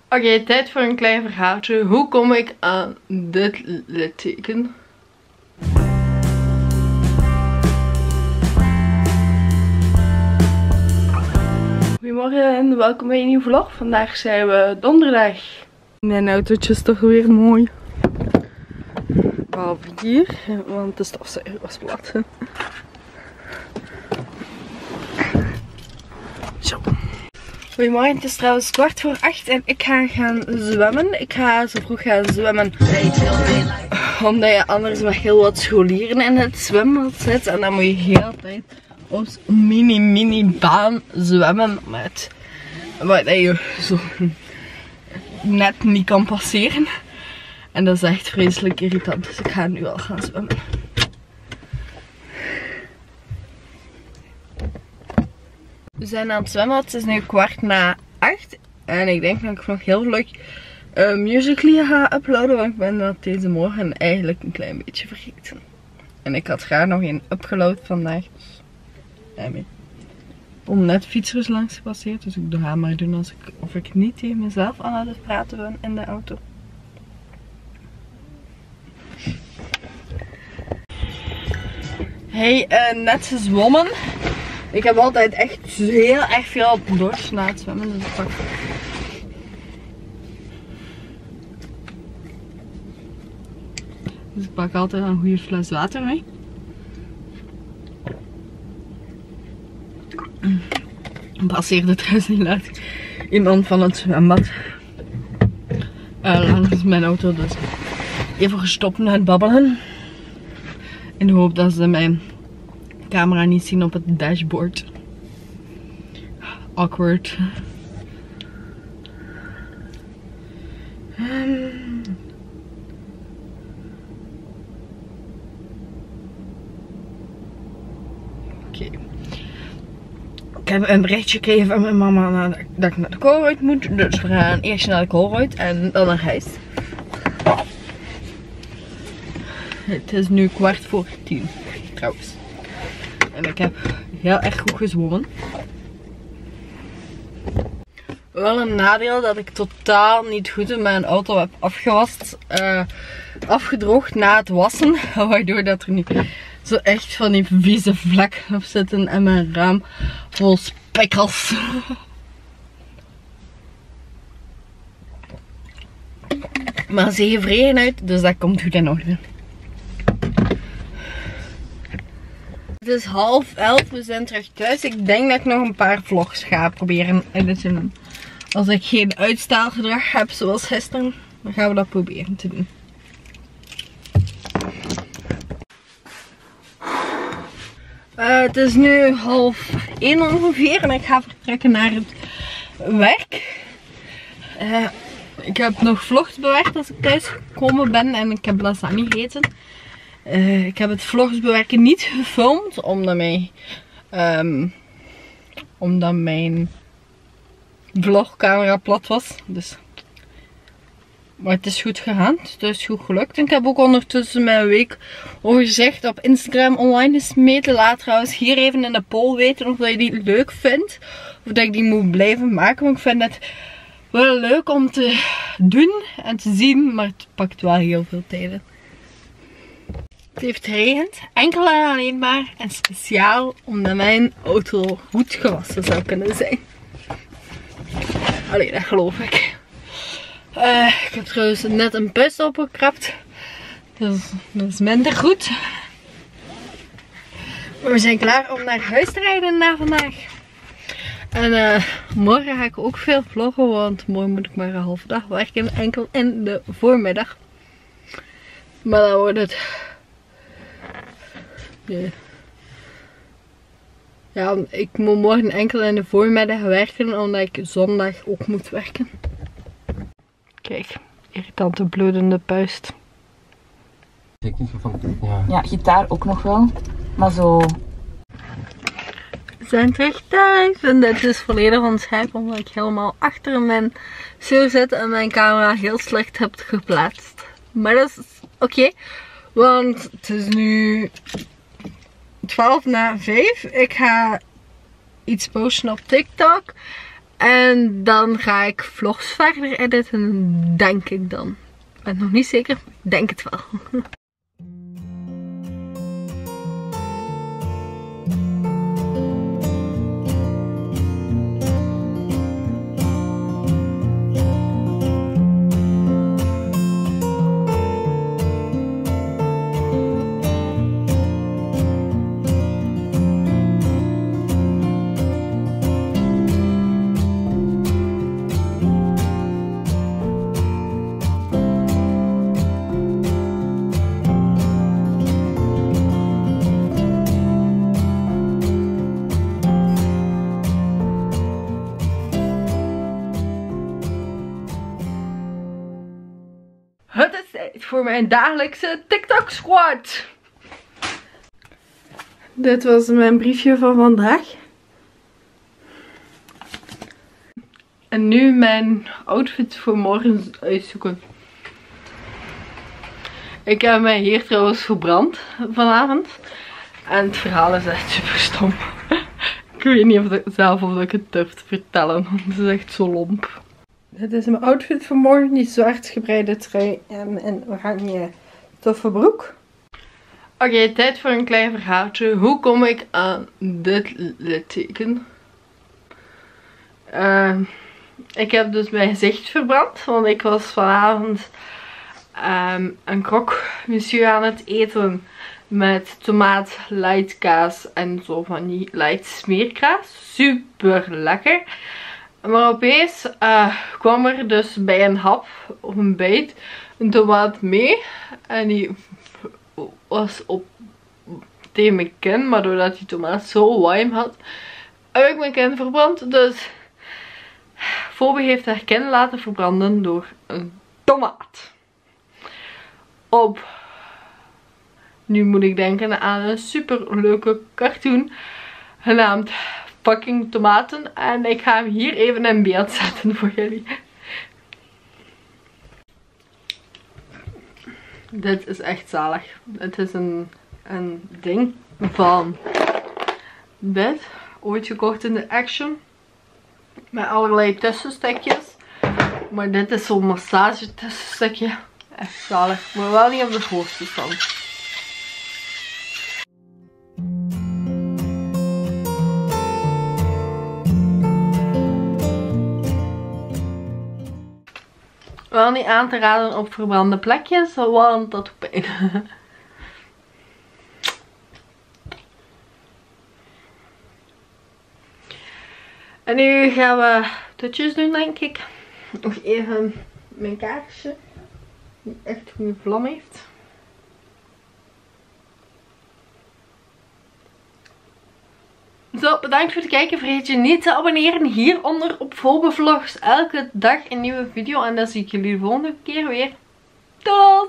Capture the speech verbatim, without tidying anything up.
Oké, okay, tijd voor een klein verhaaltje. Hoe kom ik aan dit litteken? Goedemorgen en welkom bij een nieuwe vlog. Vandaag zijn we donderdag. Mijn autootje is toch weer mooi. Behalve hier, want de stofzuiger was plat. Zo. Goedemorgen, het is trouwens kwart voor acht en ik ga gaan zwemmen. Ik ga zo vroeg gaan zwemmen. Omdat je anders met heel wat scholieren in het zwembad zit. En dan moet je heel de tijd op mini mini baan zwemmen. Met wat je zo net niet kan passeren. En dat is echt vreselijk irritant. Dus ik ga nu al gaan zwemmen. We zijn aan het zwemmen, het is nu kwart na acht. En ik denk dat ik nog heel vlug uh, Musical.ly ga uploaden. Want ik ben dat deze morgen eigenlijk een klein beetje vergeten. En ik had graag nog een upgeload vandaag. Dus daarmee. Om net fietsers langs gepasseerd. Dus ik ga maar doen als ik, of ik niet tegen mezelf aan het praten ben in de auto. Hey, uh, net gezwommen. Ik heb altijd echt heel erg veel dorst na het zwemmen, dus ik pak... Dus ik pak altijd een goede fles water mee. Ik passeerde trouwens niet laat iemand van het zwembad uh, langs mijn auto, dus even gestopt met het babbelen. In de hoop dat ze mijn camera niet zien op het dashboard. Awkward. Um. Oké. Okay. Ik heb een berichtje gekregen van mijn mama dat ik naar de Colruyt moet. Dus we gaan eerst naar de Colruyt en dan naar huis. Het is nu kwart voor tien trouwens. En ik heb heel erg goed gezwommen. Wel een nadeel dat ik totaal niet goed in mijn auto heb afgewast. Uh, afgedroogd na het wassen. Waardoor dat er nu zo echt van die vieze vlekken op zitten. En mijn raam vol spekkels. Maar ze zien vreden uit, dus dat komt goed in orde. Het is half elf, we zijn terug thuis. Ik denk dat ik nog een paar vlogs ga proberen editen. Als ik geen uitstaalgedrag heb zoals gisteren, dan gaan we dat proberen te doen. Uh, het is nu half één ongeveer en ik ga vertrekken naar het werk. Uh, ik heb nog vlogs bewerkt als ik thuis gekomen ben en ik heb lasagne gegeten. Uh, ik heb het vlogs bewerken niet gefilmd omdat mijn, um, omdat mijn vlogcamera plat was. Dus. Maar het is goed gegaan, het is goed gelukt. En ik heb ook ondertussen mijn week overzicht op Instagram online gesmeten. Laat trouwens hier even in de poll weten of je die leuk vindt. Of dat ik die moet blijven maken, want ik vind het wel leuk om te doen en te zien. Maar het pakt wel heel veel tijd. Het heeft geregend, enkel en alleen maar en speciaal omdat mijn auto goed gewassen zou kunnen zijn. Allee, dat geloof ik. Uh, ik heb trouwens net een bus opgekrapt, dus dat is minder goed. Maar we zijn klaar om naar huis te rijden na vandaag. En uh, morgen ga ik ook veel vloggen, want morgen moet ik maar een halve dag werken, enkel in de voormiddag. Maar dan wordt het... Nee. Ja, ik moet morgen enkel in de voormiddag werken, omdat ik zondag ook moet werken. Kijk, irritante bloedende puist. Ja. ja, gitaar ook nog wel, maar zo... We zijn terug thuis en dit is volledig onschijf omdat ik helemaal achter mijn stuur zit en mijn camera heel slecht heb geplaatst. Maar dat is oké, okay, want het is nu twaalf na vijf. Ik ga iets posten op TikTok. En dan ga ik vlogs verder editen, denk ik dan. Ik ben nog niet zeker, maar ik denk het wel. Het is tijd voor mijn dagelijkse TikTok squad. Dit was mijn briefje van vandaag. En nu mijn outfit voor morgen uitzoeken. Ik heb mij hier trouwens verbrand vanavond. En het verhaal is echt super stom. Ik weet niet of ik, zelf of ik het durf te vertellen. Want het is echt zo lomp. Dit is mijn outfit voor morgen. Die zwart gebreide trui en een oranje toffe broek. Oké, okay, tijd voor een klein verhaaltje. Hoe kom ik aan dit litteken? Uh, ik heb dus mijn gezicht verbrand. Want ik was vanavond um, een croque monsieur aan het eten. Met tomaat, light kaas en zo van die light smeerkaas. Super lekker. Maar opeens uh, kwam er dus bij een hap of een bijt een tomaat mee. En die was op tegen mijn kin. Maar doordat die tomaat zo warm had, heb ik mijn kin verbrand. Dus Phoebe heeft haar kin laten verbranden door een tomaat. Op, nu moet ik denken aan een super leuke cartoon genaamd Fucking Tomaten. En ik ga hem hier even in beeld zetten voor jullie. Dit is echt zalig. Het is een, een ding van dit. Ooit gekocht in de Action. Met allerlei tussenstukjes. Maar dit is zo'n massage tussenstukje. Echt zalig. Maar wel niet op de hoogste stand. Wel niet aan te raden op verbrande plekjes, want dat doet pijn. En nu gaan we toetjes doen, denk ik. Nog even mijn kaarsje, die echt goede vlam heeft. Zo, bedankt voor het kijken. Vergeet je niet te abonneren hieronder op Phoebe Vlogs. Elke dag een nieuwe video. En dan zie ik jullie de volgende keer weer. Tot!